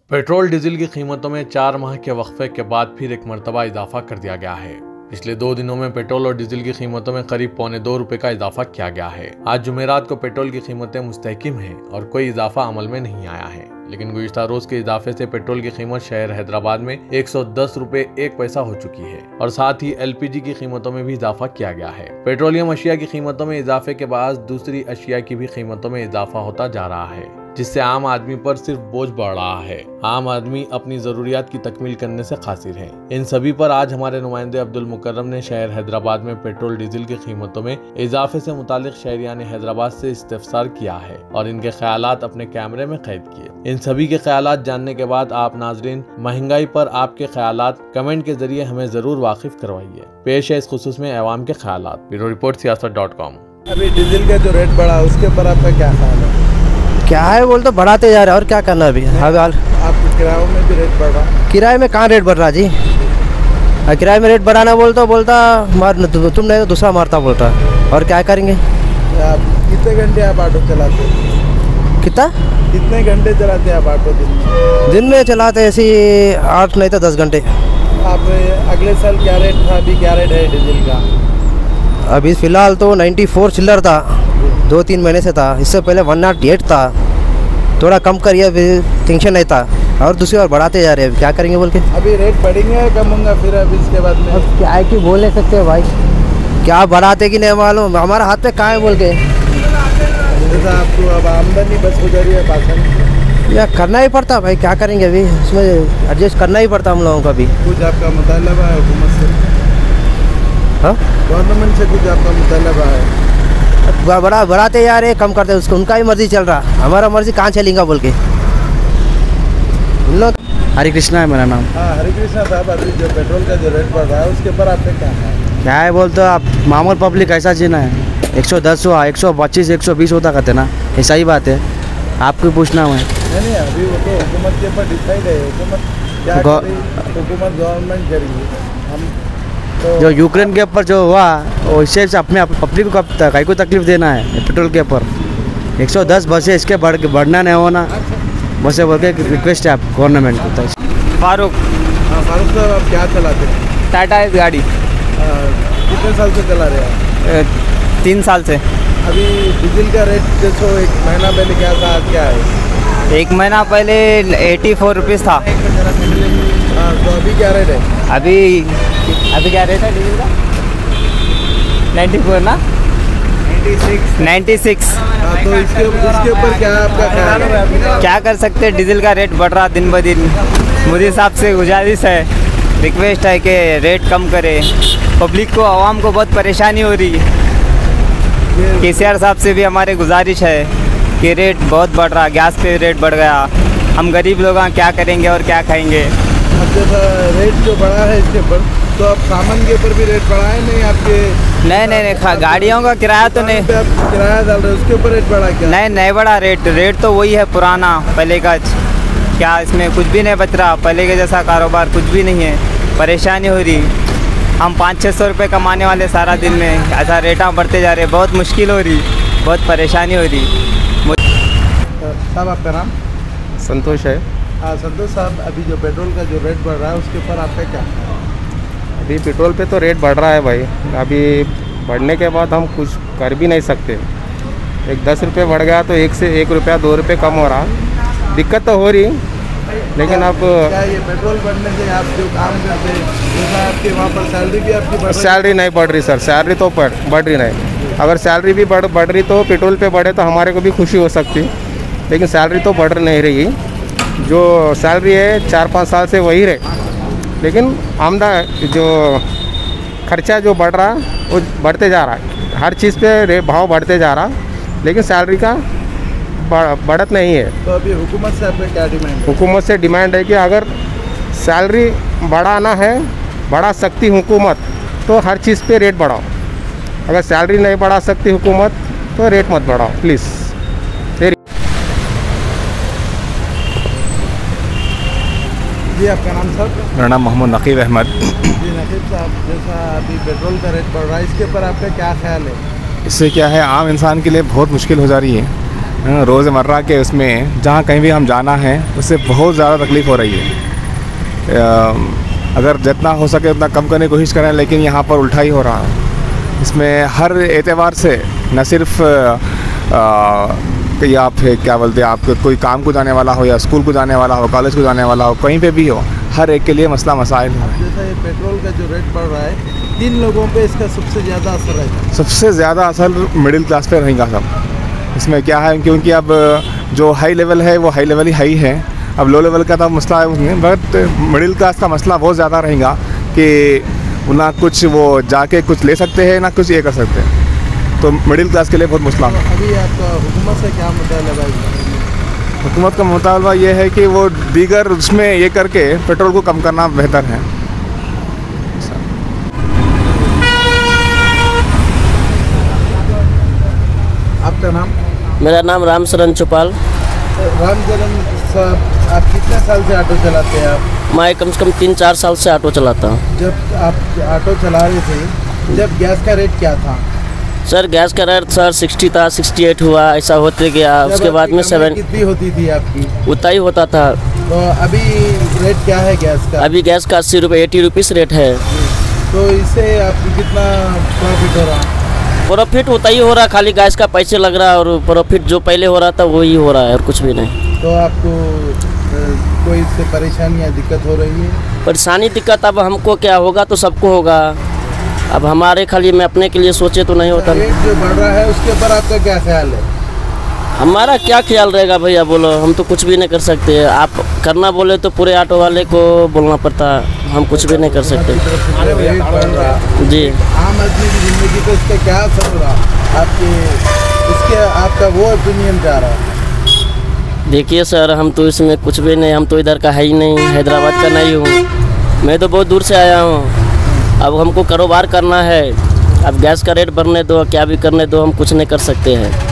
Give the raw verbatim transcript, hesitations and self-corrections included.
Petrol diesel की कीमतों में चार माह के वक्फे के बाद फिर एक मरतबा इजाफा कर दिया गया है। पिछले दो दिनों में पेट्रोल और डीजल की कीमतों में करीब पौने दो रुपए का इजाफा किया गया है। आज जुमेरात को पेट्रोल की कीमतें मुस्तहकिम हैं और कोई इजाफा अमल में नहीं आया है, लेकिन गुज़िश्ता रोज के इजाफे से पेट्रोल की कीमत शहर हैदराबाद में एक सौ दस रुपए एक पैसा हो चुकी है और साथ ही एलपीजी की कीमतों में भी इजाफा किया गया है। पेट्रोलियम अशिया की कीमतों में इजाफे के बाद दूसरी अशिया की भी कीमतों में इजाफा होता जा रहा है, जिससे आम आदमी पर सिर्फ बोझ बढ़ रहा है। आम आदमी अपनी जरूरियात की तकमील करने से कासिर है। इन सभी पर आज हमारे नुमाइंदे अब्दुल मुकर्रम ने शहर हैदराबाद में पेट्रोल डीजल की कीमतों में इजाफे से मुतालिक शहरियान हैदराबाद से इस्तिफसार किया है और इनके ख्यालात अपने कैमरे में कैद किए। इन सभी के ख्यालात जानने के बाद आप नाजरीन महंगाई पर आपके ख्यालात कमेंट के जरिए हमें जरूर वाकिफ करवाइए। पेश है इस खुसूस में अवाम के ख्यालात। Bureau report Siasat dot com. अभी डीजल का जो रेट बढ़ा उसके ऊपर आपका क्या ख्याल है? क्या है बोल तो बढ़ाते जा रहे हैं और क्या करना अभी हाल। आपके किरायों में भी रेट बढ़ रहा? किराए में कहाँ रेट बढ़ रहा जी? किराए में रेट बढ़ाना बोलता बोलता मार तुम नहीं तो दूसरा मारता बोलता, और क्या करेंगे? आप कितने घंटे आप ऑटो चलाते हैं? कितना कितने घंटे चलाते हैं आप ऑटो दिन में? दिन में चलाते ऐसे आठ नहीं तो दस घंटे। आप अगले साल क्या रेट था, अभी क्या रेट है डीजल का? अभी फ़िलहाल तो नाइन्टी फोर चिल्लर था, दो तीन महीने से था। इससे पहले वन नाट एट था, थोड़ा कम करिए, टेंशन नहीं था, और दूसरी बार बढ़ाते जा रहे हैं। क्या करेंगे बोल के? अभी रेट बढ़ेंगे या कम होगा फिर अभी इसके बाद में? अब क्या है कि बोल नहीं सकते भाई, क्या बढ़ाते कि नहीं मालूम, हमारा हाथ पे कहाँ है बोल के। जैसा आपको अब आमदनी बस हो जा रही है पासन, या करना ही पड़ता भाई, क्या करेंगे अभी, इसमें एडजस्ट करना ही पड़ता हम लोगों का भी। कुछ आपका मुतालबा है हुकूमत से? हाँ, गवर्नमेंट से कुछ आपका मुतालबा है? बड़ा बढ़ाते जा रहे, कम करते, उसको उनका ही मर्जी चल रहा, हमारा मर्जी कहाँ चलेगा बोल के उन लोग। हरे कृष्णा है मेरा नाम। हाँ हरे कृष्णा साहब, अभी जो पेट्रोल का जो रेट बढ़ रहा है उसके ऊपर आपने क्या है? क्या है बोलते हो आप, मामूल पब्लिक ऐसा जीना है, एक सौ दस हुआ, एक सौ पच्चीस एक सौ बीस होता कहते ना, ऐसा ही बात है, आपको पूछना है। नहीं नहीं, अभी वो तो हुकूमत के ऊपर डिसाइड है, हुकूमत क्या करेगी, हुकूमत गवर्नमेंट करेगी। हम तो जो यूक्रेन के ऊपर जो हुआ वो इससे अपने पब्लिक को कहीं को तकलीफ देना है। पेट्रोल के ऊपर एक सौ दस बसे इसके बढ़ बढ़ना नहीं होना, बस बोल के रिक्वेस्ट है आप गवर्नमेंट को। फारूक। हाँ फारूक साहब, आप क्या चलाते हैं? टाटा इस गाड़ी। कितने साल से चला रहे हैं? तीन साल से। अभी डीजल का रेट देखो, एक महीना पहले क्या था, आज क्या है? एक महीना पहले एटी फोर रुपीज़ था। हाँ, तो अभी क्या रेट है? अभी अभी क्या रेट है डीजल का? नाइन्टी फोर ना? Ninety six. हाँ, तो इसके इसके ऊपर क्या आपका ख्याल है? क्या कर सकते हैं, डीजल का रेट बढ़ रहा दिन ब दिन। मोदी साहब से गुजारिश है, रिक्वेस्ट है कि रेट कम करे, पब्लिक को, आवाम को बहुत परेशानी हो रही है। केसीआर साहब से भी हमारे गुजारिश है कि रेट बहुत बढ़ रहा, गैस पे रेट बढ़ गया, हम गरीब लोग क्या करेंगे और क्या खाएंगे। अब जैसा रेट जो बढ़ा है इसके ऊपर, तो अब सामान के ऊपर भी रेट बढ़ा है? नहीं आपके नहीं नहीं नहीं, गाड़ियों का किराया तो नहीं, आप किराया डाल रहे हो उसके ऊपर रेट बढ़ा क्या? नहीं नहीं बढ़ा रेट, रेट तो वही है पुराना पहले का। क्या इसमें कुछ भी नहीं बच रहा, पहले के जैसा कारोबार कुछ भी नहीं है, परेशानी हो रही। हम पाँच छः सौ रुपये कमाने वाले सारा दिन में, ऐसा रेटा बढ़ते जा रहे, बहुत मुश्किल हो रही, बहुत परेशानी हो रही। साहब आपका नाम? संतोष है। हाँ संतोष साहब, अभी जो पेट्रोल का जो रेट बढ़ रहा है उसके ऊपर आपका क्या? अभी पेट्रोल पे तो रेट बढ़ रहा है भाई, अभी बढ़ने के बाद हम कुछ कर भी नहीं सकते। एक दस रुपये बढ़ गया तो एक से एक रुपया दो रुपये कम हो रहा, दिक्कत तो हो रही, लेकिन अब क्या ये पेट्रोल बढ़ने से आप जो काम करते हैं, जैसा आपके वहाँ पर सैलरी भी आपकी बढ़ रही? सैलरी नहीं बढ़ रही सर, सैलरी तो बढ़ बढ़ रही नहीं। अगर सैलरी भी बढ़ बढ़ रही तो पेट्रोल पे बढ़े तो हमारे को भी खुशी हो सकती, लेकिन सैलरी तो बढ़ नहीं रही। जो सैलरी है चार पाँच साल से वही रहे, लेकिन आमदनी जो खर्चा जो बढ़ रहा वो बढ़ते जा रहा है, हर चीज़ पे भाव बढ़ते जा रहा, लेकिन सैलरी का बढ़त नहीं है। तो अभी हुकूमत से आपका क्या डिमांड है? हुकूमत से डिमांड है कि अगर सैलरी बढ़ाना है, बढ़ा सकती हुकूमत तो हर चीज़ पे रेट बढ़ाओ, अगर सैलरी नहीं बढ़ा सकती हुकूमत तो रेट मत बढ़ाओ प्लीज़। जी आपका नाम सर? मेरा नाम मोहम्मद नकीब अहमद। जी नकीब साहब, जैसा अभी पेट्रोल का रेट बढ़ रहा है इसके ऊपर आपका क्या ख्याल है? इससे क्या है, आम इंसान के लिए बहुत मुश्किल हो जा रही है। रोज़मर्रा के उसमें जहाँ कहीं भी हम जाना है उससे बहुत ज़्यादा तकलीफ़ हो रही है। अगर जितना हो सके उतना कम करने की कोशिश करें, लेकिन यहाँ पर उल्टा ही हो रहा है। इसमें हर एतबार से न सिर्फ कि आप क्या बोलते हैं, आप कोई काम को जाने वाला हो या स्कूल को जाने वाला हो, कॉलेज को जाने वाला हो, कहीं पे भी हो, हर एक के लिए मसला मसाइल है। जैसा ये पेट्रोल का जो रेट बढ़ रहा है, किन लोगों पे इसका सबसे ज़्यादा असर है? सबसे ज़्यादा असर मिडिल क्लास पे रहेगा सब। इसमें क्या है, क्योंकि अब जो हाई लेवल है वो हाई लेवल ही हाई है, अब लो लेवल का तो मसला है, बट मिडिल क्लास का मसला बहुत ज़्यादा रहेगा कि ना कुछ वो जाके कुछ ले सकते हैं ना कुछ ये कर सकते हैं, तो मिडिल क्लास के लिए बहुत मुश्किल है। अभी आपका हुकूमत से क्या मुतालबा है? हुकूमत का मुतालबा ये है कि वो दीगर उसमें ये करके पेट्रोल को कम करना बेहतर है। आपका नाम? मेरा नाम रामचरण चौपाल। रामचरण साहब, आप कितने साल से ऑटो चलाते हैं? आप? मैं कम से कम तीन चार साल से ऑटो चलाता हूँ। जब आप ऑटो चला रहे थे, जब गैस का रेट क्या था? सर गैस का रेट सर साठ था, अड़सठ हुआ, ऐसा होते गया। उसके बाद में सेवन कितनी होती थी आपकी? उतना ही होता था। तो अभी रेट क्या है गैस का? अभी गैस का अस्सी रुपये अस्सी रुपीस रेट है। तो इससे आपको कितना प्रॉफिट हो रहा? प्रॉफिट उतना ही हो रहा, खाली गैस का पैसे लग रहा है और प्रॉफिट जो पहले हो रहा था वही हो रहा है और कुछ भी नहीं। तो आपको कोई इससे परेशानी या दिक्कत हो रही है? परेशानी दिक्कत अब हमको क्या होगा तो सबको होगा, अब हमारे खाली मैं अपने के लिए सोचे तो नहीं होता। रेट जो बढ़ रहा है उसके ऊपर आपका क्या ख्याल है? हमारा क्या ख्याल रहेगा भैया, बोलो, हम तो कुछ भी नहीं कर सकते। आप करना बोले तो पूरे ऑटो वाले को बोलना पड़ता, हम कुछ भी नहीं कर सकते। रेट बढ़ रहा जी, आम आदमी की ज़िंदगी पर इसका क्या असर हो रहा आपके, इसके आपका वो ओपिनियन क्या रहा? देखिए सर, हम तो इसमें कुछ भी नहीं, हम तो इधर का है ही नहीं, हैदराबाद का नहीं हूँ, मैं तो बहुत दूर से आया हूँ। अब हमको कारोबार करना है, अब गैस का रेट बढ़ने दो, क्या भी करने दो, हम कुछ नहीं कर सकते हैं।